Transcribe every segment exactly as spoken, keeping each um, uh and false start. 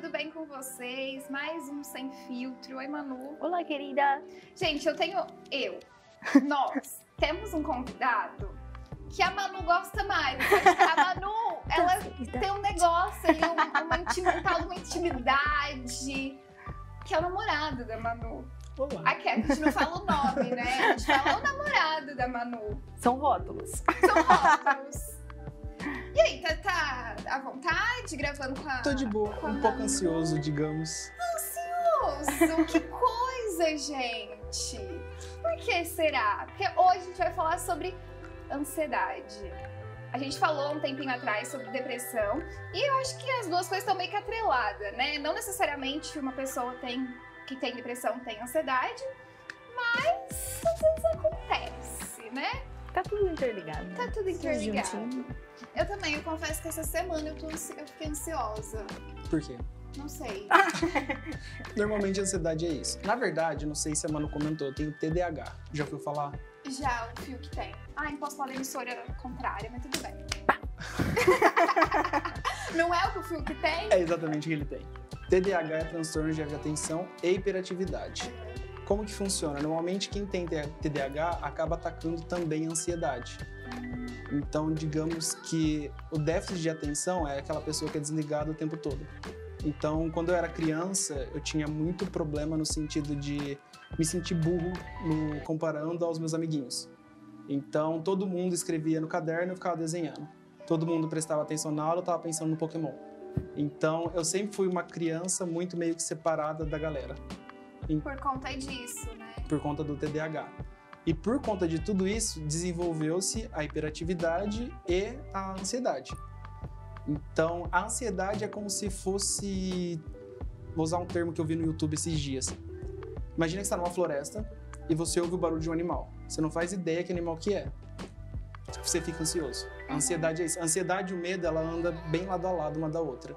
tudo bem com vocês? Mais um Sem Filtro. Oi, Manu. Olá, querida. Gente, eu tenho... Eu. Nós temos um convidado que a Manu gosta mais. A Manu, ela tem um negócio ali, uma, uma intimidade, uma intimidade, que é o namorado da Manu. Olá. Aqui a gente não fala o nome, né? A gente fala o namorado da Manu. São rótulos. São rótulos. E aí, tá, tá à vontade gravando com a... Tô de boa, com a um pouco Manu? ansioso, digamos. Ansioso? Que coisa, gente! Por que será? Porque hoje a gente vai falar sobre ansiedade. A gente falou um tempinho atrás sobre depressão e eu acho que as duas coisas estão meio que atreladas, né? Não necessariamente uma pessoa tem, que tem depressão tem ansiedade, mas às vezes acontece, né? Tá tudo interligado. Tá tudo interligado. Juntinho. Eu também, eu confesso que essa semana eu, tô ansi... eu fiquei ansiosa. Por quê? Não sei. Normalmente a ansiedade é isso. Na verdade, não sei se a Manu comentou, eu tenho T D A H. Já ouviu falar? Já, o fio que tem. Ah, não posso falar da emissora contrária, mas tudo bem. Não é o que o fio que tem? É exatamente o que ele tem. T D A H é transtorno de atenção e hiperatividade. Como que funciona? Normalmente quem tem T D A H acaba atacando também a ansiedade. Então, digamos que o déficit de atenção é aquela pessoa que é desligada o tempo todo. Então, quando eu era criança, eu tinha muito problema no sentido de me sentir burro no, comparando aos meus amiguinhos. Então, todo mundo escrevia no caderno e eu ficava desenhando. Todo mundo prestava atenção na aula, eu estava pensando no Pokémon. Então, eu sempre fui uma criança muito meio que separada da galera. Por conta disso, né? Por conta do T D A H. E por conta de tudo isso, desenvolveu-se a hiperatividade e a ansiedade. Então, a ansiedade é como se fosse... Vou usar um termo que eu vi no YouTube esses dias. Imagina que você está numa floresta e você ouve o barulho de um animal. Você não faz ideia que animal que é. Você fica ansioso. A ansiedade é isso. A ansiedade e o medo, ela anda bem lado a lado uma da outra.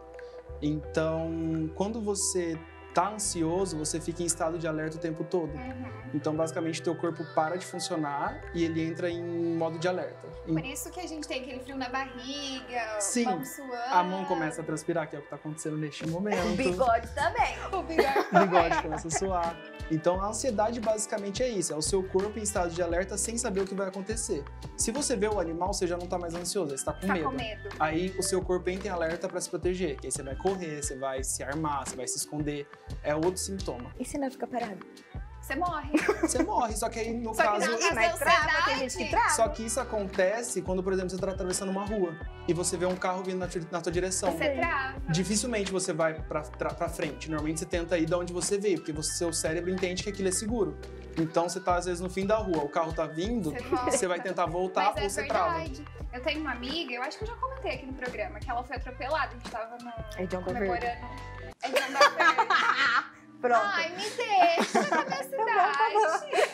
Então, quando você tá ansioso, você fica em estado de alerta o tempo todo. Uhum. Então, basicamente, teu corpo para de funcionar e ele entra em modo de alerta. Por isso que a gente tem aquele frio na barriga, Sim, mão suando. a mão começa a transpirar, que é o que tá acontecendo neste momento. O bigode também. O bigode. O bigode começa a suar. Então, a ansiedade basicamente é isso, é o seu corpo em estado de alerta sem saber o que vai acontecer. Se você vê o animal, você já não tá mais ansioso, você tá com Tá medo. com medo. Aí o seu corpo entra em alerta para se proteger, que aí você vai correr, você vai se armar, você vai se esconder. É outro sintoma. E se não fica parado? Você morre. Você morre, só que aí no Só que caso... na- Ih, mas trava, tem gente que trava. Só que isso acontece quando, por exemplo, você está atravessando uma rua e você vê um carro vindo na, tu- na tua direção. Você trava. Dificilmente você vai pra, tra- pra frente. Normalmente você tenta ir de onde você veio, porque você, seu cérebro entende que aquilo é seguro. Então você tá, às vezes, no fim da rua, o carro tá vindo, Você volta. você vai tentar voltar Mas é ou você trava. verdade. Eu tenho uma amiga, eu acho que eu já comentei aqui no programa, que ela foi atropelada. A gente tava no, É John comemorando... Verde. É John Verde. Pronto. Ai, me deixa na minha cidade.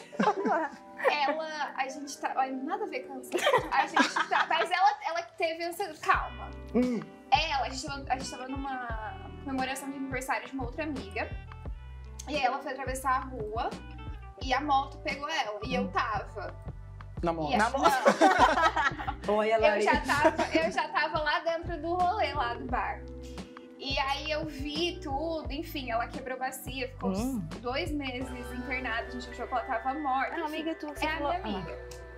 Ela, a gente tá... Olha, nada a ver com ansiedade. A gente tá... Mas ela, ela teve ansiedade... Calma. Hum. Ela, a gente, tava, a gente tava numa comemoração de aniversário de uma outra amiga. E aí ela foi atravessar a rua e a moto pegou ela. E eu tava. Na mão. E Na a- moto. Não, Olha, eu Lari. já, tava, eu já tava lá dentro do rolê, lá do bar. E aí eu vi tudo, enfim, ela quebrou bacia, ficou uns Hum. dois meses internada, a gente achou que ela tava morta. Ah, enfim. amiga, tu você É a falou... minha amiga.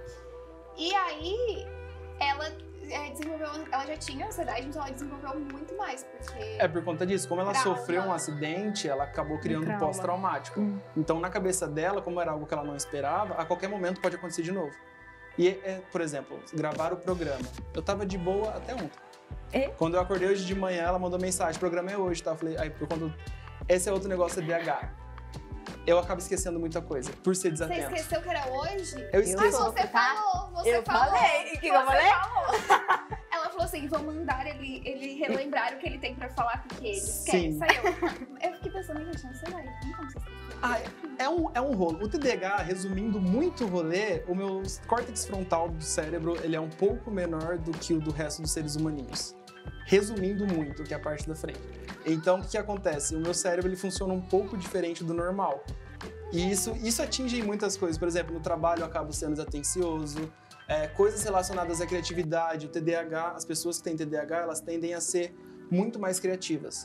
E aí, ela é, desenvolveu, ela já tinha ansiedade, então ela desenvolveu muito mais, porque... É por conta disso. Como ela Trauma. sofreu um acidente, ela acabou criando um trauma. pós-traumático. Hum. Então, na cabeça dela, como era algo que ela não esperava, a qualquer momento pode acontecer de novo. E, é, por exemplo, gravar o programa. Eu tava de boa até ontem. É? Quando eu acordei hoje de manhã, ela mandou mensagem, o programa é hoje, tá? Eu falei, aí, por conta... do- Esse é outro negócio de B H. Eu acabo esquecendo muita coisa, por ser Você desatento. esqueceu que era hoje? Eu Eu esqueço. sou. Você tá? falou, você Eu falou. falei. O que eu Você falei? falou. Ela falou assim, vou mandar ele, ele relembrar o que ele tem pra falar, porque ele Sim. esquece. Aí eu, eu fiquei pensando, gente, não sei lá, não como você esqueceu. Ah, é um, é um rolo. O T D A H, resumindo muito o rolê, o meu córtex frontal do cérebro, ele é um pouco menor do que o do resto dos seres humaninhos. Resumindo muito, que é a parte da frente. Então, o que, que acontece? O meu cérebro, ele funciona um pouco diferente do normal. E isso, isso atinge em muitas coisas. Por exemplo, no trabalho eu acabo sendo desatencioso, é, coisas relacionadas à criatividade, o T D A H, as pessoas que têm T D A H, elas tendem a ser muito mais criativas.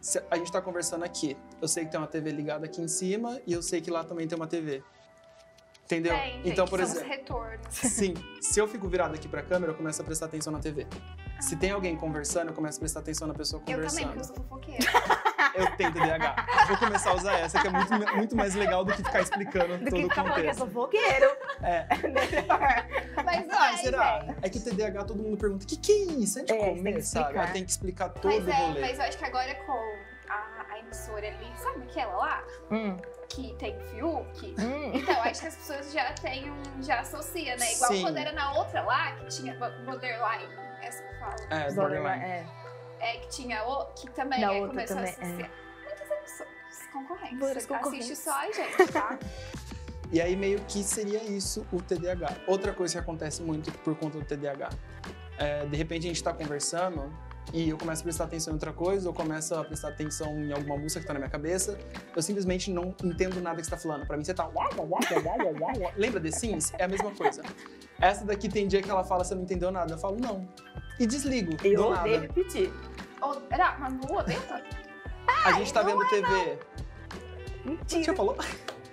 se a gente tá conversando aqui, eu sei que tem uma T V ligada aqui em cima e eu sei que lá também tem uma T V. Entendeu? Tem, então, gente, por são os exemplo, retornos. sim, se eu fico virado aqui pra câmera, eu começo a prestar atenção na T V. Se tem alguém conversando, eu começo a prestar atenção na pessoa Eu conversando. também, porque eu sou fofoqueira. Eu tenho T D A H. Vou começar a usar essa, que é muito, muito mais legal do que ficar explicando Do todo que o ficar falando que é contexto. fofoqueiro. É. Melhor. Mas não Ah, é, será? gente. É que o T D A H todo mundo pergunta: o que, que é isso? É de É, você tem comer, que sabe? explicar. Ela tem que explicar todo Mas o é, rolê. mas eu acho que agora com a, a emissora ali, sabe aquela lá? Hum, Que tem Fiuk? hum. Então, acho que as pessoas já têm um, já associam, né? Igual Sim. quando era na outra lá, que tinha borderline, essa que fala. É, borderline. É. É, que tinha o, que também Na aí outra começou também, a associar. Muitas emissoras concorrentes. Muitas Você concorrentes. assiste só a gente, tá? E aí meio que seria isso o T D A H. Outra coisa que acontece muito por conta do T D A H. É, de repente a gente tá conversando e eu começo a prestar atenção em outra coisa, eu começo a prestar atenção em alguma música que tá na minha cabeça, eu simplesmente não entendo nada que você tá falando. Pra mim você tá... uau, uau, uau, uau, uau, uau. Lembra The Sims? É a mesma coisa. Essa daqui tem dia que ela fala, você não entendeu nada. Eu falo, não. E desligo, Eu do odeio nada. repetir. Ou, era Manu Odeta? A gente tá vendo T V. Mentira. Já falou?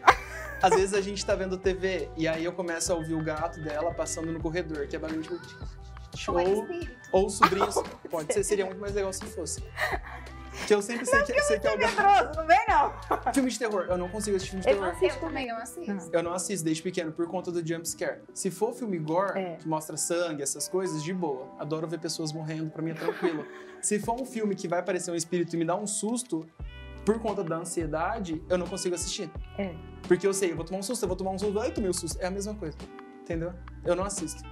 Às vezes a gente tá vendo T V e aí eu começo a ouvir o gato dela passando no corredor, que é barulho de... Ou é Ou, espírito? ou sobrinhos. Pode ser, seria muito mais legal se fosse. Que eu sempre sei que, sei que é o gato. Medroso, não vem não. Filme de terror, eu não consigo assistir filme de Eu terror. não assisto Eu também não assisto. Eu não assisto desde pequeno por conta do jump scare. Se for filme gore, É. que mostra sangue, essas coisas, de boa. Adoro ver pessoas morrendo, pra mim é tranquilo. Se for um filme que vai aparecer um espírito e me dar um susto, por conta da ansiedade, eu não consigo assistir. É. Porque eu sei, eu vou tomar um susto, eu vou tomar um susto, ai, tomei um susto. É a mesma coisa, entendeu? Eu não assisto.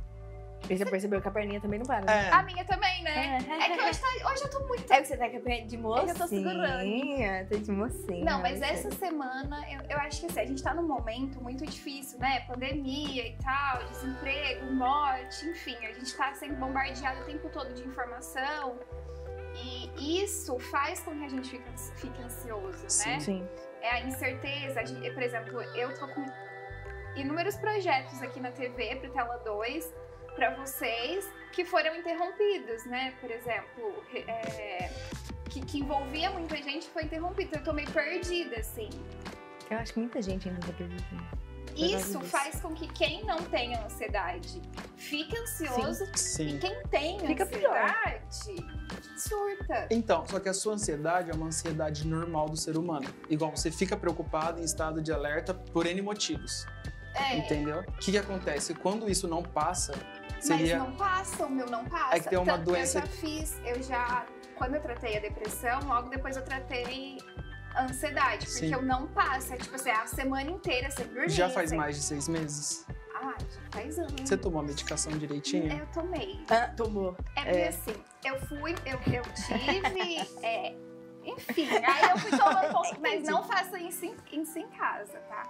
E você percebeu que a perninha também não para, né? É, A minha também, né? É. É que hoje, tá, hoje eu tô muito... É que você tá com a perna de mocinha. É que eu tô segurando. Tá de mocinha. Não, mas olha essa só. semana, eu, eu acho que assim, a gente tá num momento muito difícil, né? Pandemia e tal, desemprego, morte, enfim. A gente tá sendo bombardeado o tempo todo de informação. E isso faz com que a gente fique, fique ansioso, né? Sim. É a incerteza. A gente, por exemplo, eu tô com inúmeros projetos aqui na T V, pro Tela dois, pra vocês, que foram interrompidos, né? Por exemplo, é, que, que envolvia muita gente foi interrompido. Eu tô meio perdida, assim. Eu acho que muita gente ainda tá perdida. Isso disso. faz com que quem não tenha ansiedade fique ansioso e sim. quem tem Fica pior. ansiedade surta. Então, só que a sua ansiedade é uma ansiedade normal do ser humano. Igual, você fica preocupado em estado de alerta por N motivos. É, Entendeu? O que, que acontece? Quando isso não passa, seria... mas não passa, o meu não passa. É que tem uma Tanto que doença- Eu já fiz, eu já, quando eu tratei a depressão, logo depois eu tratei a ansiedade, porque Sim. eu não passo. É tipo assim, a semana inteira sem dormir. Já faz sem... mais de seis meses? Ah, já faz anos. Você tomou a medicação direitinho? Eu tomei. Ah, tomou. É porque É. assim, eu fui, eu, eu tive. é, enfim, aí eu fui tomando um pouco, mas não faça isso em, isso em casa, tá?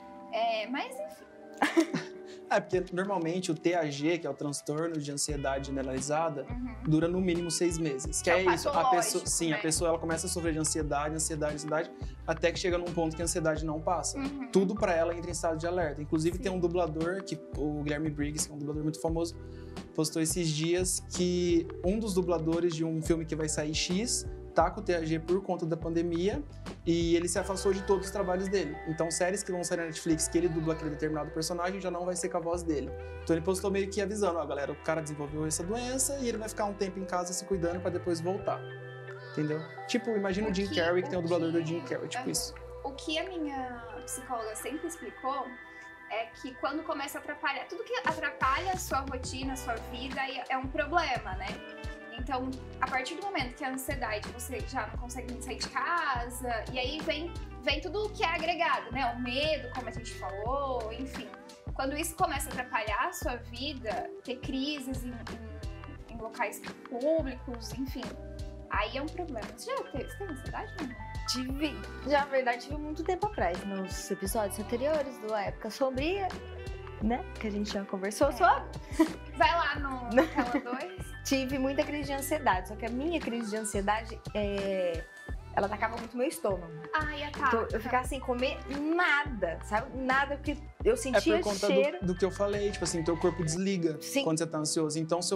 É, mas enfim. É, porque normalmente o T A G, que é o transtorno de ansiedade generalizada, Uhum. dura no mínimo seis meses. Que É é, o isso, a patológico, pessoa, sim, né? a pessoa ela começa a sofrer de ansiedade, ansiedade, ansiedade, até que chega num ponto que a ansiedade não passa. Uhum. Tudo pra ela entra em estado de alerta. Inclusive Sim. tem um dublador, que o Guilherme Briggs, que é um dublador muito famoso, postou esses dias que um dos dubladores de um filme que vai sair X tá com o T A G por conta da pandemia e ele se afastou de todos os trabalhos dele. Então, séries que vão sair na Netflix que ele dubla aquele determinado personagem já não vai ser com a voz dele. Então, ele postou meio que avisando, ó, galera, o cara desenvolveu essa doença e ele vai ficar um tempo em casa se cuidando pra depois voltar. Entendeu? Tipo, imagina o, O Jim que- Carrey, que o tem o dublador do que- Jim Carrey, tipo Aham. isso. O que a minha psicóloga sempre explicou é que quando começa a atrapalhar, tudo que atrapalha a sua rotina, a sua vida, aí é um problema, né? Então, a partir do momento que a ansiedade, você já não consegue nem sair de casa, e aí vem, vem tudo o que é agregado, né? O medo, como a gente falou, enfim. Quando isso começa a atrapalhar a sua vida, ter crises em, em, em locais públicos, enfim, aí é um problema. Você já teve, você tem ansiedade, não? Tive. Já, na verdade, tive muito tempo atrás, nos episódios anteriores do Época Sombria, né? Que a gente já conversou É. sobre. Vai lá no Tela dois. Tive muita crise de ansiedade, só que a minha crise de ansiedade, é... ela atacava muito meu estômago. Ai, a tá. Então, eu ficava sem comer nada, sabe? Nada, porque eu É sentia por conta cheiro. do, do que eu falei, tipo assim, teu corpo desliga Sim. quando você tá ansioso. Então, seu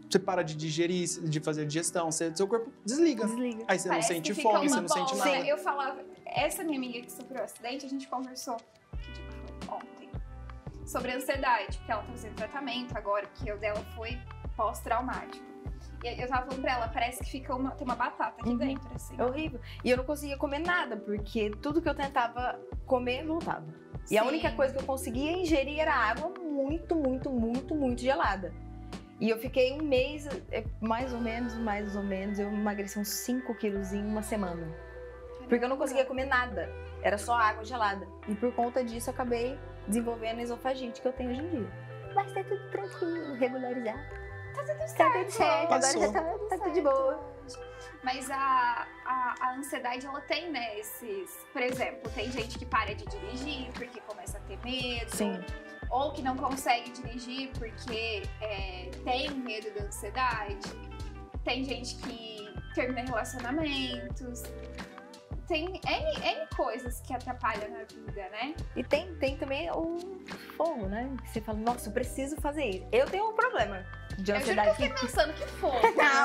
Você para de digerir, de fazer digestão, você, seu corpo desliga. Desliga. Aí você Parece não sente que fica fome, uma você não sente bola. nada. Eu falava, essa minha amiga que sofreu um acidente, a gente conversou, que dia foi? Ontem, sobre ansiedade, porque ela tá fazendo tratamento agora, porque o dela foi pós-traumático. E eu tava falando pra ela, parece que fica uma, tem uma batata aqui Uhum. dentro, assim. É horrível. E eu não conseguia comer nada, porque tudo que eu tentava comer voltava. E a Sim. única coisa que eu conseguia ingerir era água muito, muito, muito, muito gelada. E eu fiquei um mês, é, mais ou menos, mais ou menos, eu emagreci uns cinco quilos em uma semana. Porque eu não conseguia comer nada. Era só água gelada. E por conta disso eu acabei desenvolvendo a esofagite que eu tenho hoje em dia. Mas tá tudo tranquilo, regularizado. Tá tudo Tá certo. tudo certo, agora Passou. já tá, tá tudo de boa. Mas a, a, a ansiedade, ela tem, né, esses... Por exemplo, tem gente que para de dirigir porque começa a ter medo. Sim. Ou que não consegue dirigir porque é, tem medo da ansiedade. Tem gente que termina relacionamentos. Tem N, N coisas que atrapalham na vida, né? E tem, tem também o fogo, né? Que você fala, nossa, eu preciso fazer isso. Eu tenho um problema de Eu juro que eu ansiedade. fiquei pensando que foi.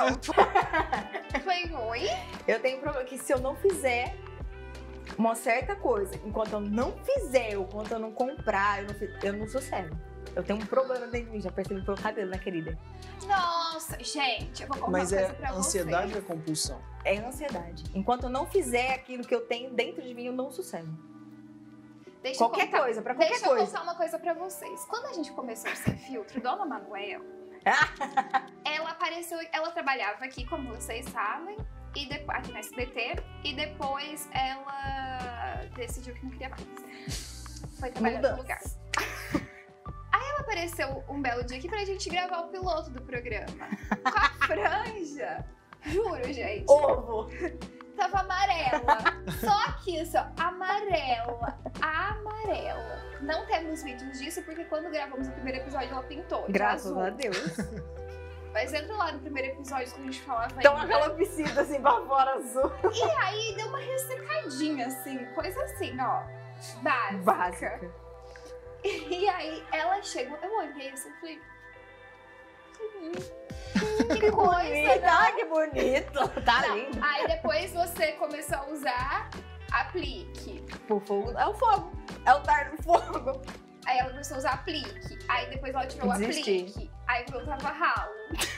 Não, Foi, oi? eu tenho um problema que se eu não fizer uma certa coisa, enquanto eu não fizer, ou enquanto eu não comprar, eu não, fiz- eu não sossego. Eu tenho um problema dentro de mim, já percebi pelo cabelo, né, querida? Nossa, gente, eu vou contar Mas uma é coisa pra ansiedade vocês. ou é compulsão? É ansiedade. Enquanto eu não fizer aquilo que eu tenho dentro de mim, eu não sossego. Deixa eu Qualquer contar- coisa, pra qualquer Deixa eu coisa. contar uma coisa pra vocês. Quando a gente começou o Sem Filtro, Dona Manuel, ela apareceu, ela trabalhava aqui, como vocês sabem, e depois, aqui na S B T, e depois ela decidiu que não queria mais. Foi trabalhar no lugar. Mudanças. Aí ela apareceu um belo dia aqui pra gente gravar o piloto do programa. Com a franja. Juro, gente. Ovo! Tava amarela. Só que isso, ó, amarela. Amarela. Não temos vídeos disso, porque quando gravamos o primeiro episódio, ela pintou. de Graças azul. a Deus. Mas entra lá no primeiro episódio, quando a gente falava Então ainda. aquela piscina assim pra fora azul. E aí deu uma ressecadinha, assim. Coisa assim, ó. Básica. Básica. E aí ela chegou, eu olhei assim e falei. "Hum, que coisa, né?" Ah, que bonito. Tá Não, lindo. aí depois você começou a usar aplique. O fogo é o fogo. É o dardo do fogo. Aí ela começou a usar aplique. Aí depois ela tirou o Desisti. aplique. Aí o meu tava ralo.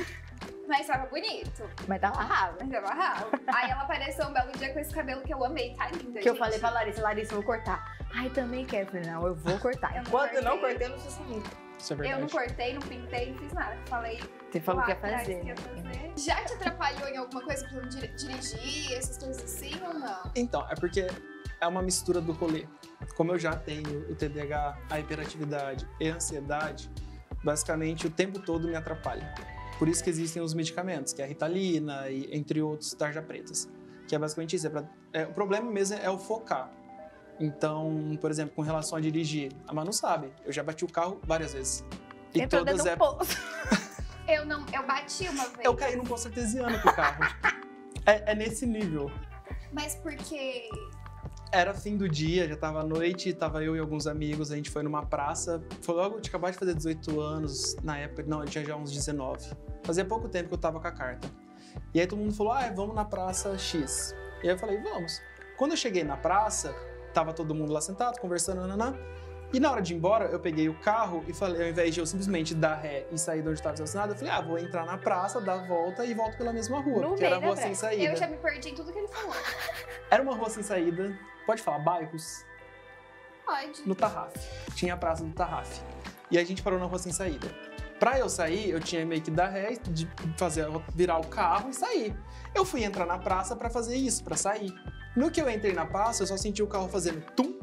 Mas tava bonito. Mas tá ralo. Mas tava ralo. Aí ela apareceu um belo dia com esse cabelo que eu amei. Tá linda, Que eu gente. falei pra Larissa, Larissa, eu vou cortar. Ai, também quero. Eu falei, não, eu vou cortar. Eu não Enquanto eu não cortei. cortei, eu não sou sanita. Isso é Eu verdade. não cortei, não pintei, não fiz nada. Falei. Você falou lá que ia atrás fazer. que ia né? fazer. Já te atrapalhou em alguma coisa pra dir- dirigir, essas coisas assim ou não? Então, é porque é uma mistura do rolê. Como eu já tenho o T D A H, a hiperatividade e a ansiedade, basicamente o tempo todo me atrapalha. Por isso que existem os medicamentos, que é a Ritalina e entre outros tarja pretas. Que é basicamente isso. É pra, é, o problema mesmo é o focar. Então, por exemplo, com relação a dirigir, a Manu sabe, eu já bati o carro várias vezes. E Entrou todas dentro é. do poço. Eu não, eu bati uma vez. Eu caí num poço artesiano com o carro. é, é nesse nível. Mas porque. Era fim do dia, já tava à noite, tava eu e alguns amigos, a gente foi numa praça. Foi logo, eu tinha acabado de fazer dezoito anos, na época, não, eu tinha já uns dezenove. Fazia pouco tempo que eu tava com a carta. E aí todo mundo falou, ah, vamos na praça X. E aí eu falei, vamos. Quando eu cheguei na praça, tava todo mundo lá sentado, conversando, nananã. E na hora de ir embora, eu peguei o carro e falei, ao invés de eu simplesmente dar ré e sair de onde estava estacionado, eu falei, ah, vou entrar na praça, dar a volta e volto pela mesma rua, No porque meio era da rua sem praça. saída. Eu já me perdi em tudo que ele falou. Era uma rua sem saída, pode falar, bairros, Pode. no Tarraf. Tinha a praça do Tarraf. E a gente parou na rua sem saída. Pra eu sair, eu tinha meio que dar ré, de fazer, virar o carro e sair. Eu fui entrar na praça pra fazer isso, pra sair. No que eu entrei na praça, eu só senti o carro fazendo tum.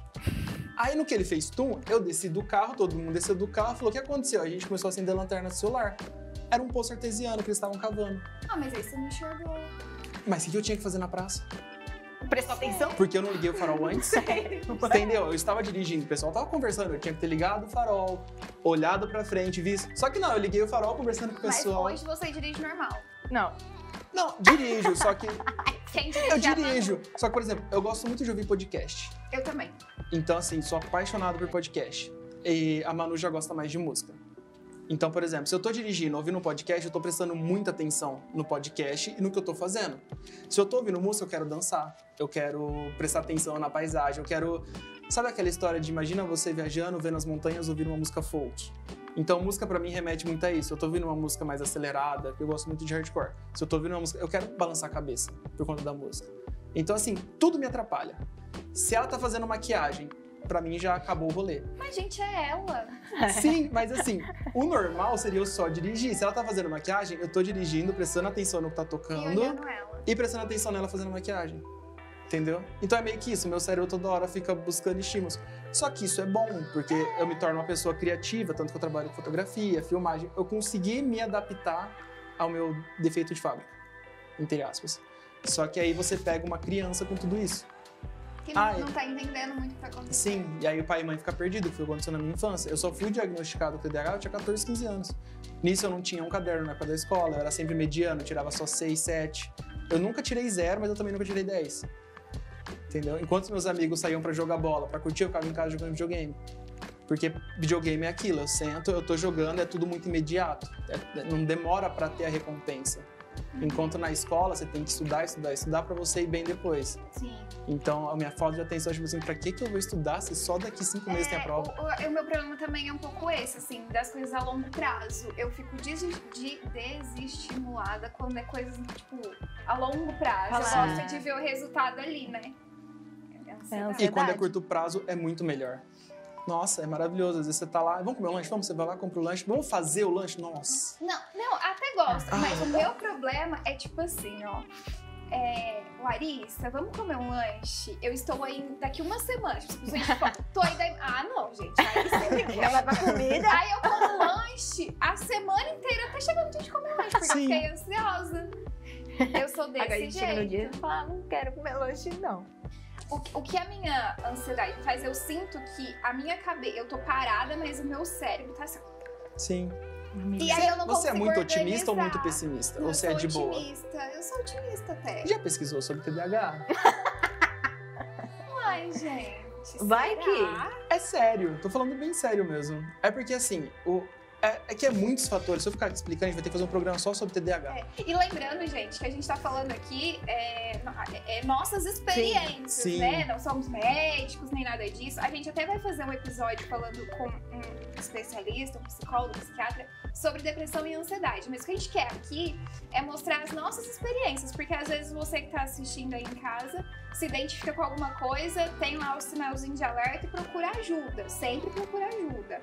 Aí no que ele fez tum, eu desci do carro, todo mundo desceu do carro e falou, o que aconteceu? A gente começou a acender a lanterna do celular. Era um poço artesiano que eles estavam cavando. Ah, mas aí você não enxergou. Mas o que eu tinha que fazer na praça? Prestou atenção? Porque eu não liguei o farol antes. Entendeu? Eu estava dirigindo, o pessoal tava conversando, eu tinha que ter ligado o farol, olhado pra frente, visto. Só que não, eu liguei o farol conversando com o Mas pessoal. hoje você dirige normal. Não. Não, dirijo, só que Quem dirige eu é a dirijo. Só que, por exemplo, eu gosto muito de ouvir podcast. Manu. Eu também. Então, assim, sou apaixonado por podcast. E a Manu já gosta mais de música. Então, por exemplo, se eu tô dirigindo, ouvindo um podcast, eu tô prestando muita atenção no podcast e no que eu tô fazendo. Se eu tô ouvindo música, eu quero dançar, eu quero prestar atenção na paisagem, eu quero... Sabe aquela história de imagina você viajando, vendo as montanhas, ouvindo uma música folk? Então, música pra mim remete muito a isso. Eu tô ouvindo uma música mais acelerada, porque eu gosto muito de hardcore. Se eu tô ouvindo uma música, eu quero balançar a cabeça por conta da música. Então, assim, tudo me atrapalha. Se ela tá fazendo maquiagem, pra mim já acabou o rolê. Mas, gente, é ela. Sim, mas assim, o normal seria eu só dirigir. Se ela tá fazendo maquiagem, eu tô dirigindo, prestando atenção no que tá E tocando olhando ela. e prestando atenção nela fazendo maquiagem. Entendeu? Então é meio que isso, meu cérebro toda hora fica buscando estímulos. Só que isso é bom, porque eu me torno uma pessoa criativa, tanto que eu trabalho com fotografia, filmagem. Eu consegui me adaptar ao meu defeito de fábrica, entre aspas. Só que aí você pega uma criança com tudo isso. Que não, Ah, não tá entendendo muito o que tá acontecendo. Sim, e aí o pai e mãe ficam perdidos, que foi o que aconteceu na minha infância. Eu só fui diagnosticado com T D A H, eu tinha catorze, quinze anos. Nisso eu não tinha um caderno na época da escola, eu era sempre mediano, eu tirava só seis, sete. Eu nunca tirei zero, mas eu também nunca tirei dez. Entendeu? Enquanto meus amigos saíam pra jogar bola, pra curtir, eu ficava em casa jogando videogame. Porque videogame é aquilo, eu sento, eu tô jogando, é tudo muito imediato. É, não demora pra ter a recompensa. Enquanto na escola você tem que estudar, estudar, estudar pra você ir bem depois. Sim. Então a minha falta de atenção é tipo assim, pra que que eu vou estudar se só daqui cinco meses tem a prova? O, o, o meu problema também é um pouco esse, assim, das coisas a longo prazo. Eu fico des, de, desestimulada quando é coisas, tipo, a longo prazo. Falar. Eu gosto de ver o resultado ali, né? É ansiedade. E quando é Verdade. curto prazo, é muito melhor. Nossa, é maravilhoso. Às vezes você tá lá, vamos comer um lanche? Vamos, você vai lá, compra o lanche. Vamos fazer o lanche? Nossa. Não, não, até gosto, Ah. mas o meu problema é tipo assim, ó. É, Larissa, vamos comer um lanche? Eu estou aí daqui uma semana. Tipo, simplesmente, tipo, tô aí daí. Ah, não, gente. Aí você me Ela vai pra comida. Aí eu como lanche a semana inteira até chegando o dia de comer lanche, porque Sim. eu fiquei ansiosa. Eu sou desse Agora a gente chega no jeito. dia e fala, não quero comer lanche, não. O, o que a minha ansiedade faz, eu sinto que a minha cabeça, eu tô parada, mas o meu cérebro tá assim. Sim. E aí eu não Você é consigo muito otimista ou muito organizar. pessimista? Não, ou você eu é de sou boa? otimista. Eu sou otimista até. Já pesquisou sobre T D A H? Ai, gente. Vai será? que- É sério, tô falando bem sério mesmo. É porque assim, o, é, é que é muitos fatores. Se eu ficar explicando, a gente vai ter que fazer um programa só sobre T D A H. É, e lembrando, gente, que a gente tá falando aqui é, é nossas experiências, Sim. né? Não somos médicos nem nada disso. A gente até vai fazer um episódio falando com um especialista, um psicólogo, um psiquiatra, sobre depressão e ansiedade. Mas o que a gente quer aqui é mostrar as nossas experiências, porque às vezes você que tá assistindo aí em casa se identifica com alguma coisa, tem lá o sinalzinho de alerta e procura ajuda. Sempre procura ajuda.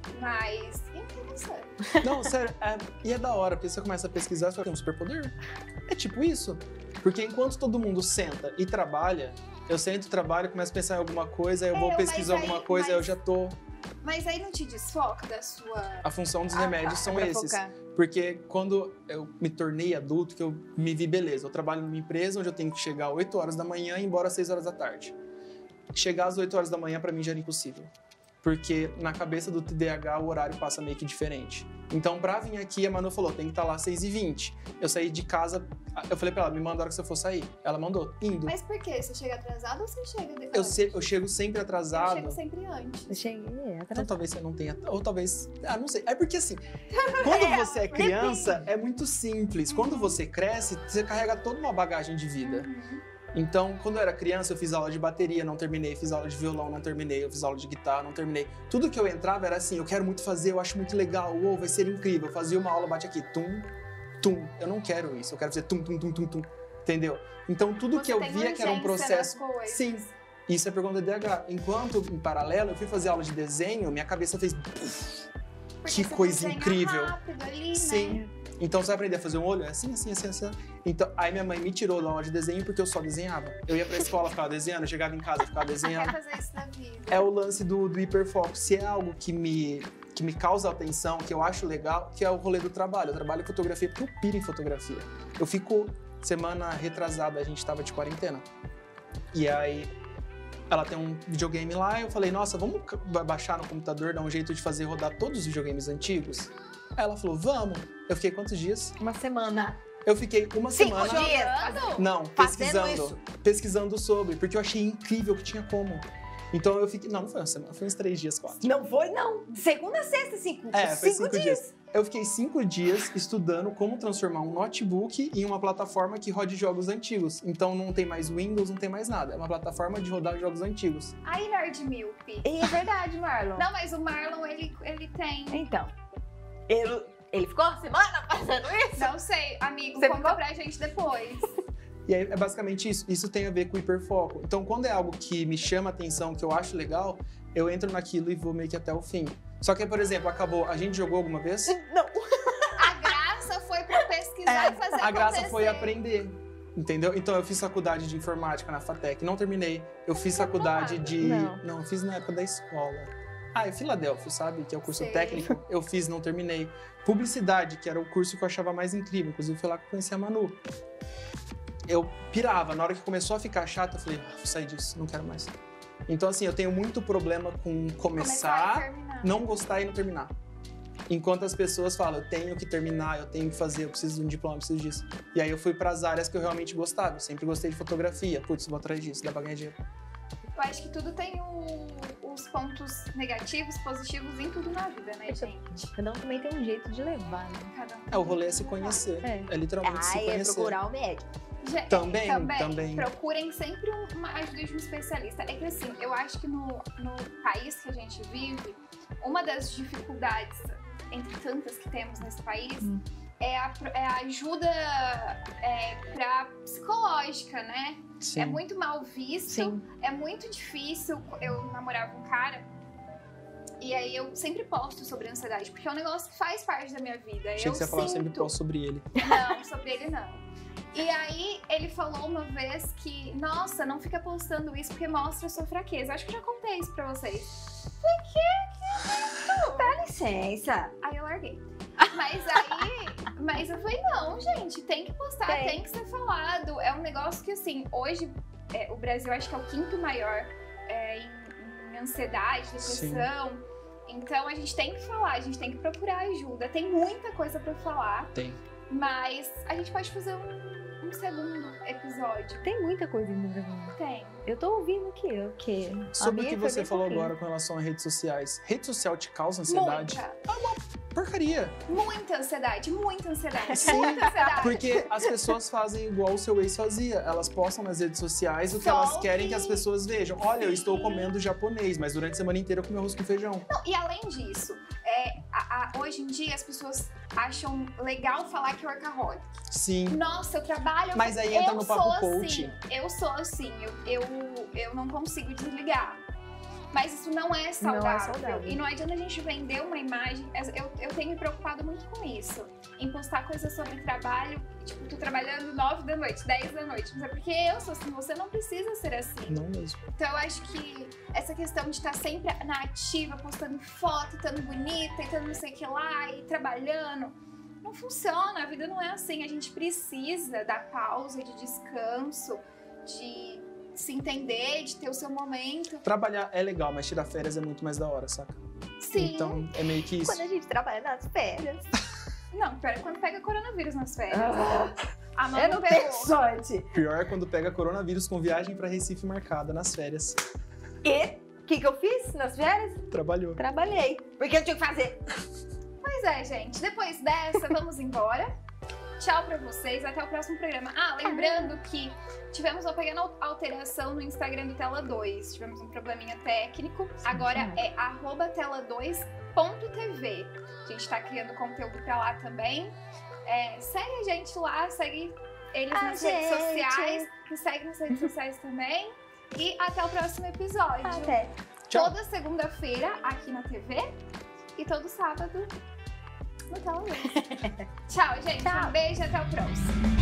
Mas é interessante. Não, sério, é, e é da hora, porque você começa a pesquisar, você fala, tem um superpoder? É tipo isso. Porque enquanto todo mundo senta e trabalha, eu sento, trabalho, começo a pensar em alguma coisa, aí eu É, vou mas pesquisar aí- alguma coisa, aí eu mas- já tô... Mas aí não te desfoca da sua. A função dos Ah, remédios tá. são Pra esses. focar. Porque quando eu me tornei adulto, que eu me vi, beleza, eu trabalho numa empresa onde eu tenho que chegar às oito horas da manhã e ir embora às seis horas da tarde. Chegar às oito horas da manhã, pra mim, já era impossível. Porque na cabeça do T D A H, o horário passa meio que diferente. Então, pra vir aqui, a Manu falou, tem que estar lá às seis e vinte. Eu saí de casa, eu falei pra ela, me manda a hora que você for sair. Ela mandou, indo. Mas por quê? Você chega atrasado ou você chega depois? Eu, se- eu chego sempre Eu atrasado. chego sempre antes. Eu cheguei Então atrasada. talvez você não tenha. Ou talvez. Ah, não sei. É porque assim, quando você é criança, é muito simples. Quando você cresce, você carrega toda uma bagagem de vida. Uhum. Então, quando eu era criança, eu fiz aula de bateria, não terminei. Fiz aula de violão, não terminei. Eu fiz aula de guitarra, não terminei. Tudo que eu entrava era assim: eu quero muito fazer, eu acho muito legal, uou, vai ser incrível. Eu fazia uma aula, bate aqui, tum, tum. Eu não quero isso, eu quero fazer tum, tum, tum, tum, tum. Entendeu? Então, tudo Você que eu tem via que era um urgência processo. das coisas. Sim. Isso é por conta do T D A H. Enquanto, em paralelo, eu fui fazer aula de desenho, minha cabeça fez. Porque Que você coisa desenha incrível. rápido ali, Sim. né? Então você vai aprender a fazer um olho? É assim, assim, assim, assim. Então, aí minha mãe me tirou da aula de desenho porque eu só desenhava. Eu ia pra escola, ficava desenhando, eu chegava em casa, ficava Quer desenhando. fazer isso na vida. É o lance do, do hiperfoco. Se é algo que me, que me causa atenção, que eu acho legal, que é o rolê do trabalho. Eu trabalho em fotografia porque eu piro em fotografia. Eu fico... Semana retrasada, a gente tava de quarentena. E aí, ela tem um videogame lá, eu falei, nossa, vamos baixar no computador, dar um jeito de fazer rodar todos os videogames antigos? Aí ela falou, vamos. Eu fiquei quantos dias? Uma semana. Eu fiquei uma Cinco semana... dias. Jogando? Não, Fazendo pesquisando. isso. Pesquisando sobre, porque eu achei incrível que tinha como. Então eu fiquei. Não, não foi uma semana, foi uns três dias, quatro. Não foi, não. Segunda, sexta, cinco. É, foi cinco, cinco dias. dias. Eu fiquei cinco dias estudando como transformar um notebook em uma plataforma que rode jogos antigos. Então não tem mais Windows, não tem mais nada. É uma plataforma de rodar jogos antigos. Aí, Nerd Milp. E é verdade, Marlon. Não, mas o Marlon, ele, ele tem... Então, ele, ele ficou uma semana fazendo isso? Não sei, amigo, Você conta ficou? pra gente depois. E aí é basicamente isso. Isso tem a ver com o hiperfoco. Então quando é algo que me chama atenção, que eu acho legal, eu entro naquilo e vou meio que até o fim. Só que, por exemplo, acabou. A gente jogou alguma vez? Não. A graça foi pra pesquisar É, e fazer A graça acontecer. foi aprender. Entendeu? Então eu fiz faculdade de informática na FATEC, não terminei. Eu fiz faculdade de. Não. Não, eu fiz na época da escola. Ah, é Filadélfia, sabe? Que é o curso Sei. técnico. Eu fiz, não terminei. Publicidade, que era o curso que eu achava mais incrível. Inclusive foi lá que eu conheci a Manu. Eu pirava. Na hora que começou a ficar chato, eu falei, ah, vou sair disso, não quero mais. Então, assim, eu tenho muito problema com Começar começar, e terminar. não gostar e não terminar. Enquanto as pessoas falam, eu tenho que terminar, eu tenho que fazer, eu preciso de um diploma, eu preciso disso. E aí eu fui para as áreas que eu realmente gostava. Eu sempre gostei de fotografia. Putz, vou atrás disso, dá pra ganhar dinheiro. Eu acho que tudo tem o- os pontos negativos, positivos em tudo na vida, né, gente? Cada um também tem um jeito de levar, né? Cada um. É, o rolê é se conhecer. É. É literalmente se Ah, é conhecer. procurar o médico. Gente, Também, também, também. Procurem sempre um- uma ajuda de um especialista. É que assim, eu acho que no, no país que a gente vive, uma das dificuldades, entre tantas que temos nesse país, Hum. é, a, pro- é a ajuda é, pra psicológica, né? Sim. É muito mal visto, Sim. é muito difícil. Eu namorava um cara e aí eu sempre posto sobre ansiedade, porque é um negócio que faz parte da minha vida. Achei eu que você ia falar, eu sempre sinto- posto sobre ele. Não, sobre ele não. E aí ele falou uma vez que, nossa, não fica postando isso porque mostra a sua fraqueza. Acho que eu já contei isso pra vocês. Dá licença. Aí eu larguei. Mas aí, mas eu falei, não, gente, tem que postar, Tem. tem, que ser falado. É um negócio que, assim, hoje é, o Brasil acho que é o quinto maior é, em, em ansiedade, depressão. Então a gente tem que falar, a gente tem que procurar ajuda. Tem muita coisa pra falar, Tem. mas a gente pode fazer um, um segundo episódio. Tem muita coisa ainda pra falar. Tem. Eu tô ouvindo aqui, o quê? Sobre o minha que foi você bem falou pouquinho. agora com relação a redes sociais. Rede social te causa ansiedade? Muita, Porcaria. muita ansiedade, muita ansiedade, Sim, muita ansiedade. Porque as pessoas fazem igual o seu ex fazia. Elas postam nas redes sociais o que Só elas querem que- que as pessoas vejam. Olha, eu estou Sim. comendo japonês, mas durante a semana inteira eu comi arroz com feijão. Não, e além disso, é, a- a- hoje em dia as pessoas acham legal falar que é workaholic. Sim. Nossa, eu trabalho... Mas aí entra eu no papo sou coach. Assim, eu sou assim, eu, eu, eu não consigo desligar. Mas isso não é saudável. saudável. E não adianta a gente vender uma imagem. Eu, eu tenho me preocupado muito com isso. Em postar coisas sobre trabalho. Tipo, tô trabalhando nove da noite, dez da noite. Mas é porque eu sou assim, você não precisa ser assim. Não mesmo. Então eu acho que essa questão de estar sempre na ativa, postando foto, estando bonita, estando não sei o que lá, e trabalhando, não funciona. A vida não é assim. A gente precisa da pausa, de descanso, de se entender, de ter o seu momento. Trabalhar é legal, mas tirar férias é muito mais da hora, saca? Sim. Então é meio que isso. Quando a gente trabalha nas férias. Não, pior é quando pega coronavírus nas férias. Ah, A mão eu não não tenho pegou. sorte. Pior é quando pega coronavírus com viagem pra Recife marcada nas férias. E o que, que eu fiz nas férias? Trabalhou. Trabalhei. Porque eu tinha que fazer. Pois é, gente. Depois dessa, vamos embora. Tchau pra vocês. Até o próximo programa. Ah, lembrando que tivemos uma pequena alteração no Instagram do Tela dois. Tivemos um probleminha técnico. Agora é arroba tela dois ponto tv. A gente tá criando conteúdo pra lá também. É, segue a gente lá, segue eles A nas redes gente. sociais. Me segue nas redes sociais também. E até o próximo episódio. Até. Tchau. Toda segunda-feira aqui na T V e todo sábado no Tela dois. Tchau, gente. Tchau. Um beijo e até o próximo.